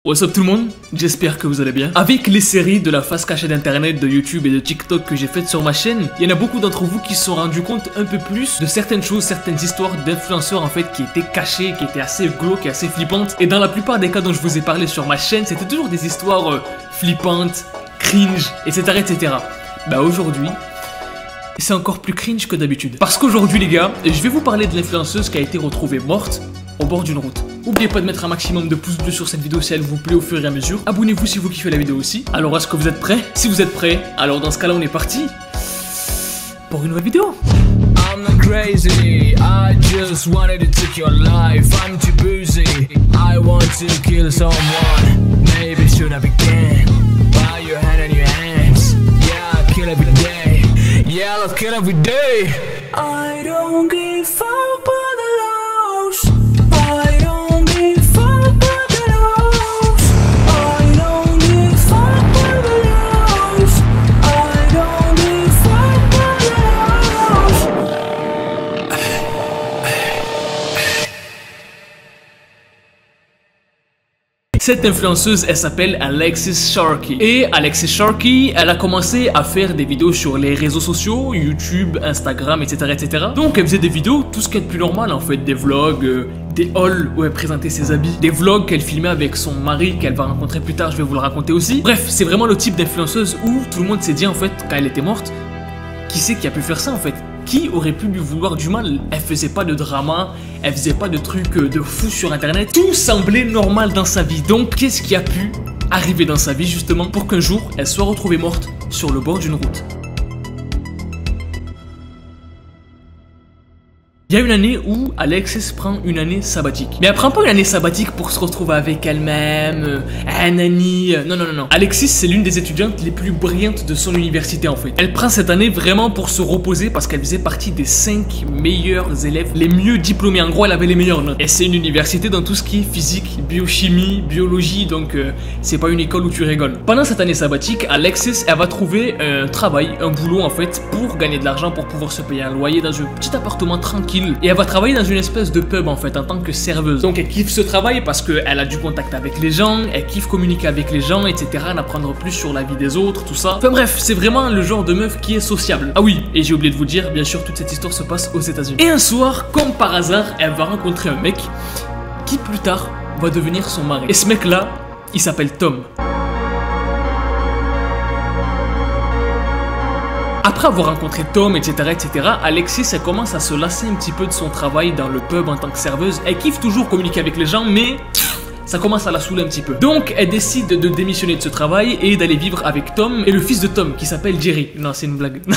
What's up tout le monde, j'espère que vous allez bien. Avec les séries de la face cachée d'internet, de YouTube et de TikTok que j'ai faites sur ma chaîne, il y en a beaucoup d'entre vous qui se sont rendus compte un peu plus de certaines choses, certaines histoires d'influenceurs en fait qui étaient cachées, qui étaient assez glauques et assez flippantes. Et dans la plupart des cas dont je vous ai parlé sur ma chaîne, c'était toujours des histoires flippantes, cringe, etc. etc. Bah aujourd'hui, c'est encore plus cringe que d'habitude. Parce qu'aujourd'hui les gars, je vais vous parler de l'influenceuse qui a été retrouvée morte au bord d'une route. N'oubliez pas de mettre un maximum de pouces bleus sur cette vidéo si elle vous plaît au fur et à mesure. Abonnez-vous si vous kiffez la vidéo aussi. Alors est-ce que vous êtes prêts? Si vous êtes prêts, alors dans ce cas là on est parti pour une nouvelle vidéo. I'm not crazy, I just wanted to take your life. I'm too busy, I want to kill someone. Maybe should I begin? Bow your head and your hands. Yeah, I kill every day. Yeah, I'll kill every day. I don't give up on the lows. I don't give up on the lows. I don't give up on the lows. I don't give up on the lows. Cette influenceuse, elle s'appelle Alexis Sharkey. Et Alexis Sharkey, elle a commencé à faire des vidéos sur les réseaux sociaux, YouTube, Instagram, etc. etc. Donc elle faisait des vidéos, tout ce qui est de plus normal en fait, des vlogs, des hauls où elle présentait ses habits, des vlogs qu'elle filmait avec son mari qu'elle va rencontrer plus tard, je vais vous le raconter aussi. Bref, c'est vraiment le type d'influenceuse où tout le monde s'est dit en fait, quand elle était morte, qui c'est qui a pu faire ça en fait? Qui aurait pu lui vouloir du mal? Elle faisait pas de drama, elle faisait pas de trucs de fou sur internet. Tout semblait normal dans sa vie. Donc qu'est-ce qui a pu arriver dans sa vie justement pour qu'un jour elle soit retrouvée morte sur le bord d'une route? Il y a une année où Alexis prend une année sabbatique. Mais elle prend pas une année sabbatique pour se retrouver avec elle-même, nanani. Non, non, non, non. Alexis, c'est l'une des étudiantes les plus brillantes de son université en fait. Elle prend cette année vraiment pour se reposer parce qu'elle faisait partie des 5 meilleurs élèves, les mieux diplômés. En gros, elle avait les meilleures notes. Et c'est une université dans tout ce qui est physique, biochimie, biologie, donc c'est pas une école où tu rigoles. Pendant cette année sabbatique, Alexis, elle va trouver un travail, un boulot en fait, pour gagner de l'argent, pour pouvoir se payer un loyer dans un petit appartement tranquille. Et elle va travailler dans une espèce de pub en fait en tant que serveuse. Donc elle kiffe ce travail parce qu'elle a du contact avec les gens, elle kiffe communiquer avec les gens, etc. En apprendre plus sur la vie des autres, tout ça. Enfin bref, c'est vraiment le genre de meuf qui est sociable. Ah oui, et j'ai oublié de vous dire, bien sûr, toute cette histoire se passe aux États-Unis. Et un soir, comme par hasard, elle va rencontrer un mec qui plus tard va devenir son mari. Et ce mec là, il s'appelle Tom. Après avoir rencontré Tom, etc., Alexis, elle commence à se lasser un petit peu de son travail dans le pub en tant que serveuse. Elle kiffe toujours communiquer avec les gens, mais ça commence à la saouler un petit peu. Donc, elle décide de démissionner de ce travail et d'aller vivre avec Tom et le fils de Tom, qui s'appelle Jerry. Non, c'est une blague.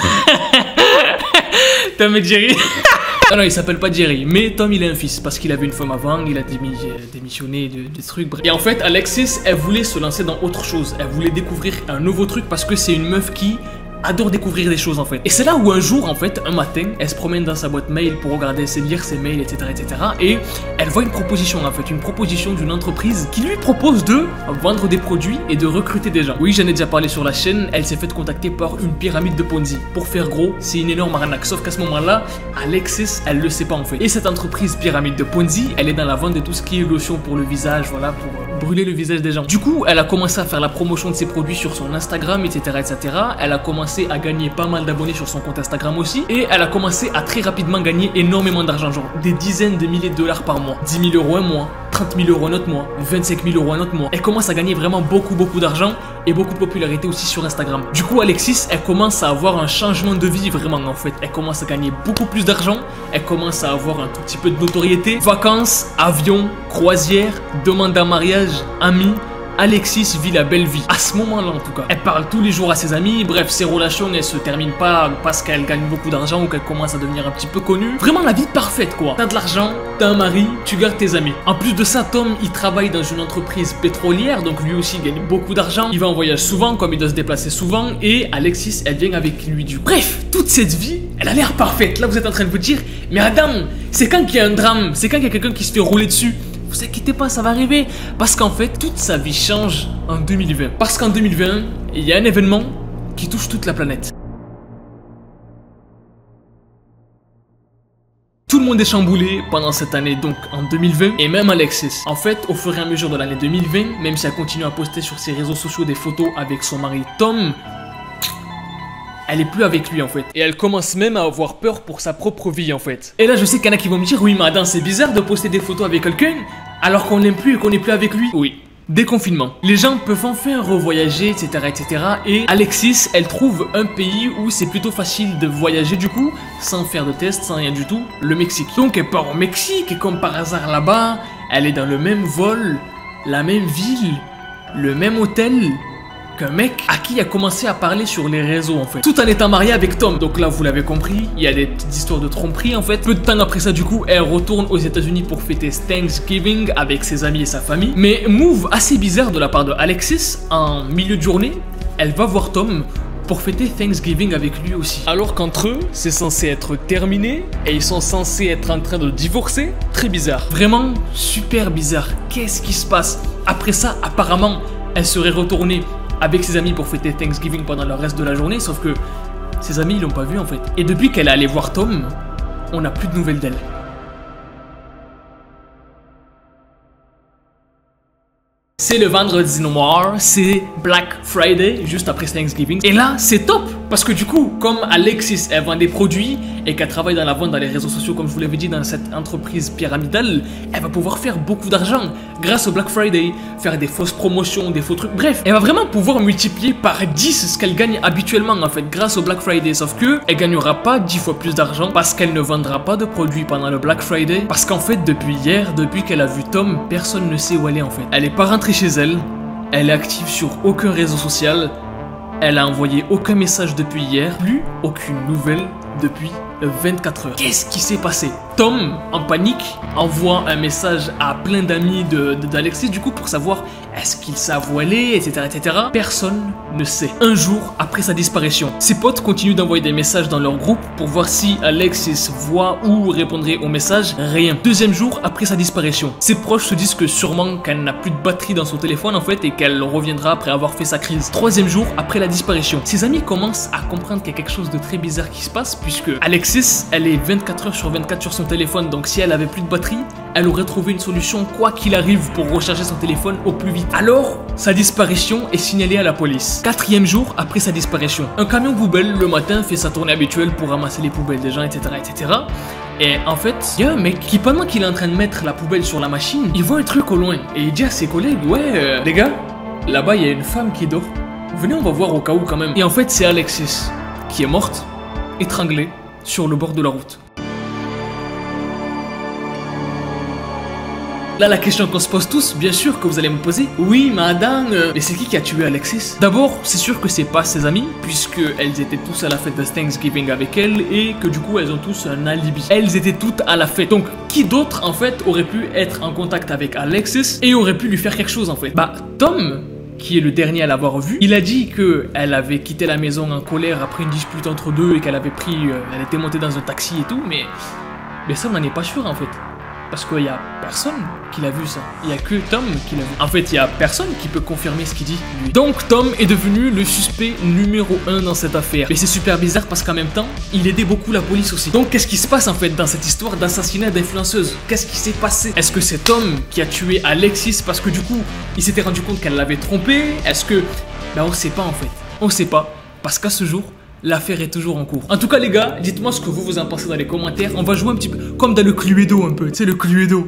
Tom et Jerry. Ah non, il s'appelle pas Jerry, mais Tom il a un fils parce qu'il avait une femme avant, il a démissionné des trucs, bref. Et en fait, Alexis, elle voulait se lancer dans autre chose. Elle voulait découvrir un nouveau truc parce que c'est une meuf qui adore découvrir des choses en fait. Et c'est là où un jour en fait, un matin, elle se promène dans sa boîte mail pour regarder, lire ses mails, etc. et elle voit une proposition en fait, une proposition d'une entreprise qui lui propose de vendre des produits et de recruter des gens. Oui, j'en ai déjà parlé sur la chaîne, elle s'est fait contacter par une pyramide de Ponzi. Pour faire gros, c'est une énorme arnaque, sauf qu'à ce moment-là, Alexis, elle le sait pas en fait. Et cette entreprise pyramide de Ponzi, elle est dans la vente de tout ce qui est lotion pour le visage, voilà, pour brûler le visage des gens. Du coup, elle a commencé à faire la promotion de ses produits sur son Instagram, etc. Elle a commencé à gagner pas mal d'abonnés sur son compte Instagram aussi, et elle a commencé à très rapidement gagner énormément d'argent, genre des dizaines de milliers de dollars par mois, 10 000 € un mois, 30 000 € un autre mois, 25 000 € un autre mois. Elle commence à gagner vraiment beaucoup d'argent et beaucoup de popularité aussi sur Instagram. Du coup, Alexis, elle commence à avoir un changement de vie vraiment en fait. Elle commence à gagner beaucoup plus d'argent, elle commence à avoir un tout petit peu de notoriété, vacances, avions, croisières, demande en mariage, amis. Alexis vit la belle vie, à ce moment-là en tout cas. Elle parle tous les jours à ses amis, bref, ses relations ne se terminent pas parce qu'elle gagne beaucoup d'argent ou qu'elle commence à devenir un petit peu connue. Vraiment la vie parfaite quoi. T'as de l'argent, t'as un mari, tu gardes tes amis. En plus de ça, Tom, il travaille dans une entreprise pétrolière, donc lui aussi il gagne beaucoup d'argent. Il va en voyage souvent, comme il doit se déplacer souvent, et Alexis, elle vient avec lui du coup. Bref, toute cette vie, elle a l'air parfaite. Là vous êtes en train de vous dire, mais Adam, c'est quand qu'il y a un drame, c'est quand qu'il y a quelqu'un qui se fait rouler dessus. Vous inquiétez pas, ça va arriver. Parce qu'en fait, toute sa vie change en 2020. Parce qu'en 2020, il y a un événement qui touche toute la planète. Tout le monde est chamboulé pendant cette année, donc en 2020, et même Alexis. En fait, au fur et à mesure de l'année 2020, même si elle continue à poster sur ses réseaux sociaux des photos avec son mari Tom, elle est plus avec lui en fait. Et elle commence même à avoir peur pour sa propre vie en fait. Et là je sais qu'il y en a qui vont me dire, oui mais Adam, c'est bizarre de poster des photos avec quelqu'un alors qu'on l'aime plus et qu'on n'est plus avec lui. Oui. Déconfinement. Les gens peuvent enfin revoyager, etc., etc. Et Alexis, elle trouve un pays où c'est plutôt facile de voyager du coup, sans faire de test, sans rien du tout, le Mexique. Donc elle part au Mexique et comme par hasard là-bas, elle est dans le même vol, la même ville, le même hôtel qu'un mec à qui elle a commencé à parler sur les réseaux en fait. Tout en étant mariée avec Tom. Donc là vous l'avez compris, il y a des petites histoires de tromperie en fait. Peu de temps après ça du coup, elle retourne aux États-Unis pour fêter Thanksgiving avec ses amis et sa famille. Mais move assez bizarre de la part de Alexis, en milieu de journée, elle va voir Tom pour fêter Thanksgiving avec lui aussi. Alors qu'entre eux, c'est censé être terminé et ils sont censés être en train de divorcer. Très bizarre. Vraiment super bizarre. Qu'est-ce qui se passe? Après ça, apparemment, elle serait retournée avec ses amis pour fêter Thanksgiving pendant le reste de la journée, sauf que ses amis ils l'ont pas vu en fait. Et depuis qu'elle est allée voir Tom, on n'a plus de nouvelles d'elle. C'est le vendredi noir, c'est Black Friday, juste après Thanksgiving. Et là, c'est top, parce que du coup, comme Alexis, elle vend des produits et qu'elle travaille dans la vente dans les réseaux sociaux, comme je vous l'avais dit, dans cette entreprise pyramidale, elle va pouvoir faire beaucoup d'argent grâce au Black Friday, faire des fausses promotions, des faux trucs, bref. Elle va vraiment pouvoir multiplier par 10 ce qu'elle gagne habituellement, en fait, grâce au Black Friday. Sauf que elle gagnera pas 10 fois plus d'argent parce qu'elle ne vendra pas de produits pendant le Black Friday. Parce qu'en fait, depuis hier, depuis qu'elle a vu Tom, personne ne sait où elle est en fait. Elle est pas rentrée chez elle est active sur aucun réseau social, elle a envoyé aucun message depuis hier, plus aucune nouvelle depuis 24 heures. Qu'est-ce qui s'est passé? Tom, en panique, envoie un message à plein d'amis d'Alexis du coup pour savoir est-ce qu'ils savent où elle est, etc., etc. Personne ne sait. Un jour après sa disparition, ses potes continuent d'envoyer des messages dans leur groupe pour voir si Alexis voit ou répondrait aux messages. Rien. Deuxième jour après sa disparition, ses proches se disent que sûrement qu'elle n'a plus de batterie dans son téléphone en fait et qu'elle reviendra après avoir fait sa crise. Troisième jour après la disparition, ses amis commencent à comprendre qu'il y a quelque chose de très bizarre qui se passe puisque Alexis, elle est 24 heures sur 24 sur son téléphone, donc si elle avait plus de batterie, elle aurait trouvé une solution quoi qu'il arrive pour recharger son téléphone au plus vite. Alors, sa disparition est signalée à la police. Quatrième jour après sa disparition, un camion poubelle le matin fait sa tournée habituelle pour ramasser les poubelles des gens, etc., etc. Et en fait, il y a un mec qui, pendant qu'il est en train de mettre la poubelle sur la machine, il voit un truc au loin et il dit à ses collègues, ouais, les gars, là-bas il y a une femme qui dort. Venez, on va voir au cas où quand même. Et en fait, c'est Alexis qui est morte, étranglée sur le bord de la route. Là, la question qu'on se pose tous, bien sûr que vous allez me poser, oui, madame, mais c'est qui a tué Alexis? D'abord, c'est sûr que c'est pas ses amis, puisqu'elles étaient tous à la fête de Thanksgiving avec elle, et que du coup, elles ont tous un alibi. Elles étaient toutes à la fête. Donc, qui d'autre, en fait, aurait pu être en contact avec Alexis et aurait pu lui faire quelque chose, en fait? Bah, Tom, qui est le dernier à l'avoir vu, il a dit qu'elle avait quitté la maison en colère après une dispute entre deux et qu'elle avait pris, elle était montée dans un taxi et tout, mais ça, on n'en est pas sûr, en fait. Parce qu'il y a personne qui l'a vu ça. Il y a que Tom qui l'a vu. En fait, il y a personne qui peut confirmer ce qu'il dit, lui. Donc, Tom est devenu le suspect numéro 1 dans cette affaire. Mais c'est super bizarre parce qu'en même temps, il aidait beaucoup la police aussi. Donc, qu'est-ce qui se passe en fait dans cette histoire d'assassinat d'influenceuse? Qu'est-ce qui s'est passé? Est-ce que c'est Tom qui a tué Alexis parce que du coup, il s'était rendu compte qu'elle l'avait trompé? Est-ce que... Ben, on sait pas en fait. On sait pas. Parce qu'à ce jour, l'affaire est toujours en cours. En tout cas les gars, dites-moi ce que vous en pensez dans les commentaires. On va jouer un petit peu comme dans le Cluedo un peu, tu sais le Cluedo.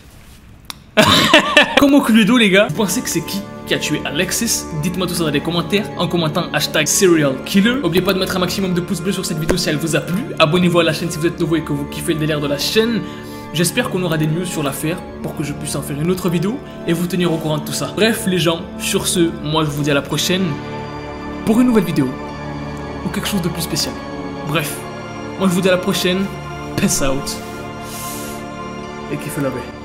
Comme au Cluedo les gars. Vous pensez que c'est qui a tué Alexis? Dites-moi tout ça dans les commentaires en commentant #SerialKiller. N'oubliez pas de mettre un maximum de pouces bleus sur cette vidéo si elle vous a plu. Abonnez-vous à la chaîne si vous êtes nouveau et que vous kiffez le délire de la chaîne. J'espère qu'on aura des news sur l'affaire pour que je puisse en faire une autre vidéo et vous tenir au courant de tout ça. Bref les gens, sur ce, moi je vous dis à la prochaine pour une nouvelle vidéo ou quelque chose de plus spécial. Bref, moi je vous dis à la prochaine. Peace out. Et kiffez la paix.